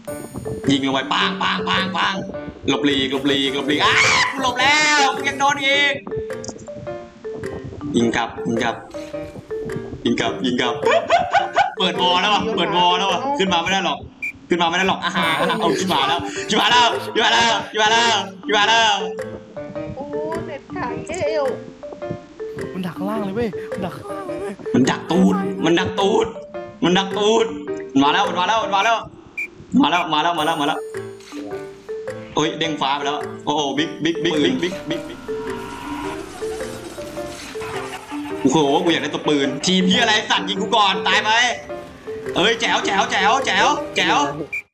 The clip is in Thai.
ยิงลงไปปังปังปังปังหลบหลีกหลบหลีกหลบหลีกอ้าวหลบแล้วยังโดนอีกยิงกลับยิงกลับยิงกลับยิงกลับเปิดวอลแล้ววะเปิดวอลแล้ววะขึ้นมาไม่ได้หรอกขึ้นมาไม่ได้หรอกอาหารเอาขึ้นมาแล้วขึ้นมาแล้วขึ้นมาแล้วขึ้นมาแล้วขึ้นมาแล้วโอ้เน็ตขายเอวมันดักล่างเลยเว้ยมันดักล่างเลยเว้ยมันดักตูดมันดักตูดมันดักตูดมาแล้วมาแล้วมาแล้วมาแล้วมาแล้วมาแล้วมาแล้วโอ้ยเด้งฟ้าไปแล้วโอ้โหบิ๊กบิ๊กบิ๊กบิ๊กบิ๊กบิ๊กโอ้โหกูอยากได้ตัวปืนทีมพี่อะไรสัตว์ยิงกูก่อนตายไปเอ้ยแจ๋วแจ๋วแจ๋วแจ๋วแจ๋ว